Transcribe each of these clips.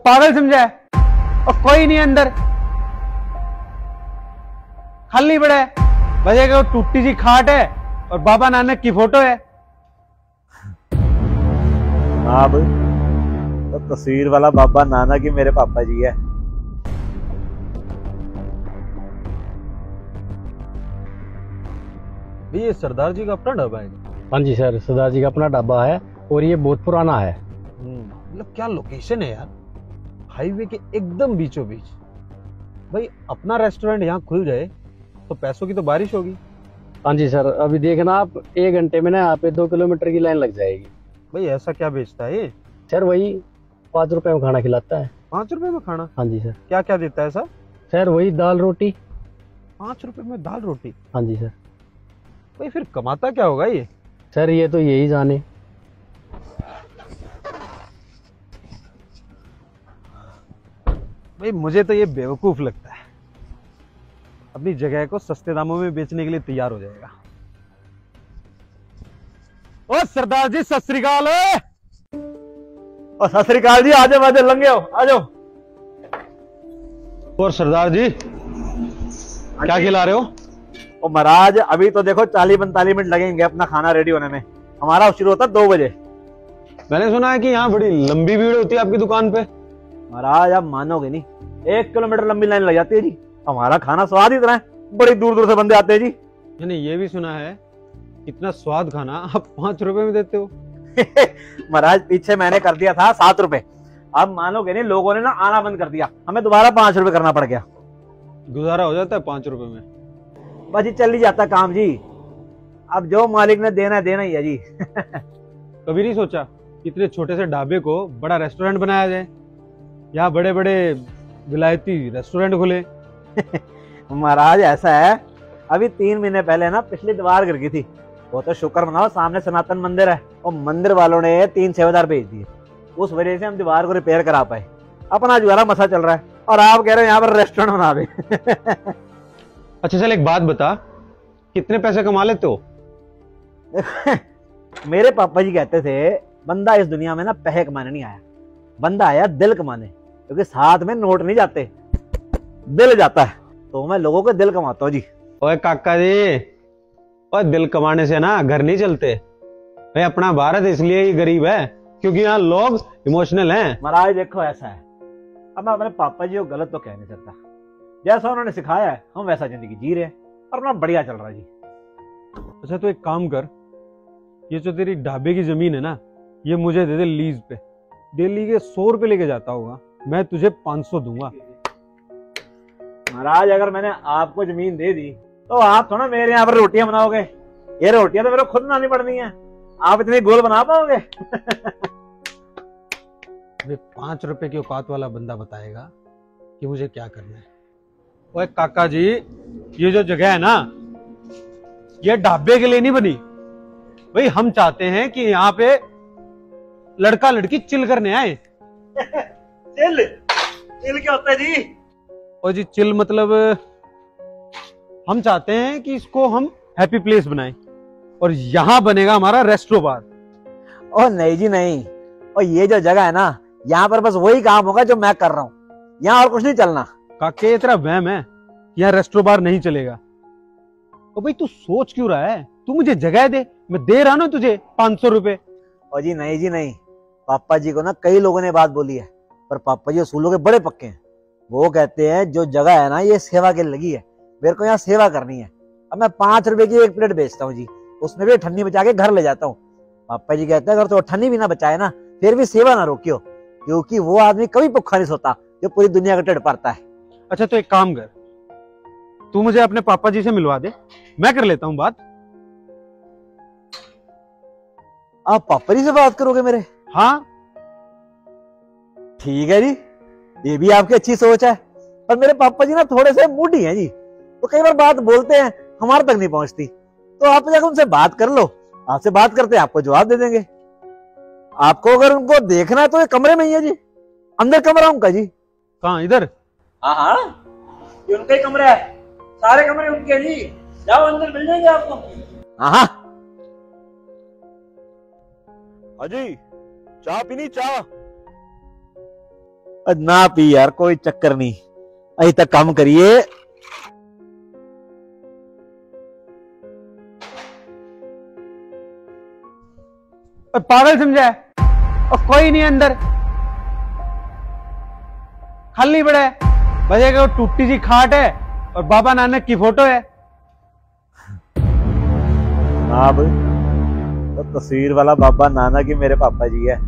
पागल समझा है? और कोई नहीं अंदर, खाली पड़ा है। बस एक टूटी सी खाट है और बाबा नानक की फोटो है। हाँ भाई, तो तस्वीर वाला बाबा नानक ही मेरे पापा जी है। ये सरदार जी का अपना ढाबा है? हाँ जी सर, सरदार जी का अपना ढाबा है और ये बहुत पुराना है। मतलब क्या लोकेशन है यार, हाईवे के एकदम बीचों बीच। भाई अपना रेस्टोरेंट यहाँ खुल जाए तो पैसों की तो बारिश होगी। हाँ जी सर, अभी देखना आप 1 घंटे में ना यहाँ पे 2 किलोमीटर की लाइन लग जाएगी। भाई ऐसा क्या बेचता है ये? सर वही 5 रुपए में खाना खिलाता है। 5 रुपए में खाना? हाँ जी सर। क्या क्या देता है सर? सर वही दाल रोटी। 5 रुपए में दाल रोटी? हाँ जी सर। भाई फिर कमाता क्या होगा ये? सर ये तो यही जाने। भाई मुझे तो ये बेवकूफ लगता है, अपनी जगह को सस्ते दामों में बेचने के लिए तैयार हो जाएगा। ओ सरदार जी सत श्री अकाल। और सत श्री अकाल जी, आ जाओ लंगे हो, आ जाओ। और सरदार जी क्या खिला रहे हो? और महाराज अभी तो देखो 40-45 मिनट लगेंगे अपना खाना रेडी होने में। हमारा शुरू होता है 2 बजे। मैंने सुना है कि यहाँ बड़ी लंबी भीड़ होती है आपकी दुकान पे। महाराज आप मानोगे नहीं, 1 किलोमीटर लंबी लाइन लग जाती है जी। हमारा खाना स्वाद ही इतना है, बड़ी दूर दूर से बंदे आते हैं जी। मैंने ये भी सुना है इतना स्वाद खाना आप 5 रुपए में देते हो। महाराज पीछे मैंने कर दिया था 7 रुपए, अब मानोगे नहीं, लोगों ने ना आना बंद कर दिया, हमें दोबारा 5 रुपए करना पड़ गया। गुजारा हो जाता है 5 रुपए में? बस जी चल ही जाता काम जी, अब जो मालिक ने देना ही है जी। कभी नहीं सोचा इतने छोटे से ढाबे को बड़ा रेस्टोरेंट बनाया जाए, यहाँ बड़े बड़े विलायती रेस्टोरेंट खुले? महाराज ऐसा है, अभी 3 महीने पहले ना पिछली दीवार गिर गई थी, वो तो शुक्र मनाओ सामने सनातन मंदिर है और मंदिर वालों ने 3 सेवादार भेज दिए, उस वजह से हम दीवार को रिपेयर करा पाए। अपना जुगारा मसा चल रहा है और आप कह रहे हो यहाँ पर रेस्टोरेंट बना दे। अच्छा चल एक बात बता, कितने पैसे कमा लेते हो? मेरे पापा जी कहते थे बंदा इस दुनिया में ना पैसे कमाने नहीं आया, बंदा आया दिल कमाने, क्योंकि साथ में नोट नहीं जाते, दिल जाता है। तो मैं लोगों के दिल कमाता हूँ जी। ओए काका जी, ओए दिल कमाने से ना घर नहीं चलते भाई। अपना भारत इसलिए ही गरीब है क्योंकि यहाँ लोग इमोशनल हैं। महाराज देखो ऐसा है, अब मैं अपने पापा जी को गलत तो कह नहीं सकता, जैसा उन्होंने सिखाया है हम वैसा जिंदगी जी रहे हैं और अपना बढ़िया चल रहा है जी। अच्छा तो एक काम कर, ये जो तेरी ढाबे की जमीन है ना, ये मुझे दे दे लीज पे। डेली के 100 रुपए लेके जाता होगा, मैं तुझे 500 दूंगा। महाराज अगर मैंने आपको जमीन दे दी तो आप थोड़ा मेरे यहाँ पर रोटियां बनाओगे, ये रोटियां तो मेरे को खुद बनानी पड़नी है, आप इतनी गोल बना पाओगे? 5 रुपए की औकात वाला बंदा बताएगा कि मुझे क्या करना है। ओए काका जी, ये जो जगह है ना, ये ढाबे के लिए नहीं बनी भाई। हम चाहते हैं कि यहाँ पे लड़का लड़की चिल करने आए। चिल? चिल क्या होता है जी? और जी चिल मतलब हम चाहते हैं कि इसको हम हैप्पी प्लेस बनाएं और यहाँ बनेगा हमारा रेस्टोरेंट बार। ओह नहीं जी नहीं, और ये जो जगह है ना, यहाँ पर बस वही काम होगा जो मैं कर रहा हूँ, यहाँ और कुछ नहीं चलना। काके तेरा वहम है, यहाँ रेस्टोरेंट बार नहीं चलेगा। तो भाई तू सोच क्यों रहा है? तू मुझे जगह दे, मैं दे रहा ना तुझे 500 रुपए। और जी नहीं, पापा जी को ना कई लोगों ने बात बोली है, पर पापा जी उसूलों के बड़े पक्के हैं। वो कहते हैं जो जगह है ना ये सेवा के लगी है, मेरे को यहाँ सेवा करनी है। अब मैं 5 रुपए की 1 प्लेट बेचता हूँ जी, उसमें भी ठन्नी बचा के घर ले जाता हूँ। पापा जी कहते हैं अगर तो ठन्नी भी ना बचाए ना, फिर भी सेवा ना रोकियो, क्योंकि वो आदमी कभी भूखा नहीं सोता जो पूरी दुनिया का ढिड भरता है। अच्छा तो एक काम कर, तू मुझे अपने पापा जी से मिलवा दे, मैं कर लेता हूँ बात। आप पापा जी से बात करोगे मेरे? हाँ ठीक है जी, ये भी आपकी अच्छी सोच है, पर मेरे पापा जी ना थोड़े से मूडी हैं जी, तो कई बार बात बोलते हैं हमारे तक नहीं पहुंचती, तो आप जाकर उनसे बात कर लो, आपसे बात करते हैं आपको जवाब दे देंगे। आपको अगर उनको देखना है तो ये कमरे में ही है जी, अंदर कमरा उनका जी। कहाँ? इधर? हाँ, ये उनका ही कमरा है, सारे कमरे उनके जी, जाओ अंदर मिल जाएंगे आपको। हाँ अजी चाय पीनी? चाय ना पी यार, कोई चक्कर नहीं, अभी तक काम करिए। और पागल समझा है? और कोई नहीं अंदर, खाली पड़ा है। बस एक वो टूटी सी खाट है और बाबा नानक की फोटो है। अब तो तस्वीर वाला बाबा नानक ही मेरे पापा जी है।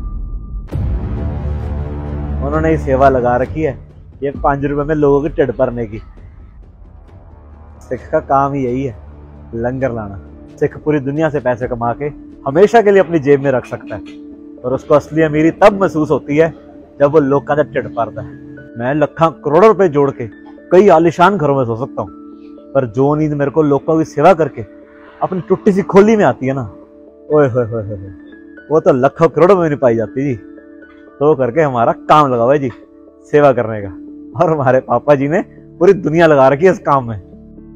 उन्होंने ही सेवा लगा रखी है, ये 5 रुपए में लोगों की टिड्ढ भरने की। सिख का काम ही यही है, लंगर लाना। सिख पूरी दुनिया से पैसे कमा के हमेशा के लिए अपनी जेब में रख सकता है, और उसको असली अमीरी तब महसूस होती है जब वो लोग का टिड्ढ भरता है। मैं लाखों करोड़ों रुपए जोड़ के कई आलिशान घरों में सो सकता हूँ, पर जो नींद मेरे को लोगों की सेवा करके अपनी टुट्टी सी खोली में आती है ना, ओए होए होए होए, वो तो लाखों करोड़ों में नहीं पाई जाती जी। तो करके हमारा काम लगा हुआ है जी, सेवा करने का, और हमारे पापा जी ने पूरी दुनिया लगा रखी है इस काम में।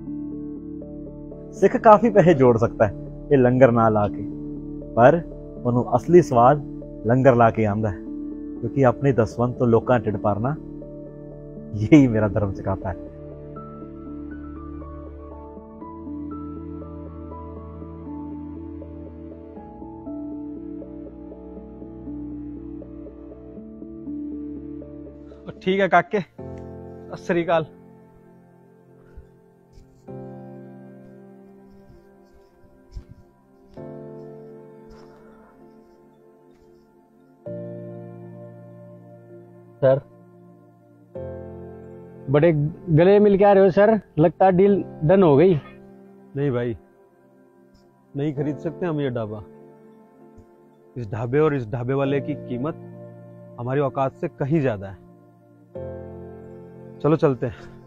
सिख काफी पैसे जोड़ सकता है ये लंगर ना ला के, पर उन्होंने असली स्वाद लंगर ला के आंदा है, क्योंकि अपनी दसवंत तो लोग टिड्ढ पारना, यही मेरा धर्म सिखाता है। ठीक है काके, सत श्री अकाल। सर बड़े गले मिल के आ रहे हो सर, लगता है डील डन हो गई। नहीं भाई, नहीं खरीद सकते हम ये ढाबा। इस ढाबे और इस ढाबे वाले की कीमत हमारी औकात से कहीं ज्यादा है। चलो चलते हैं।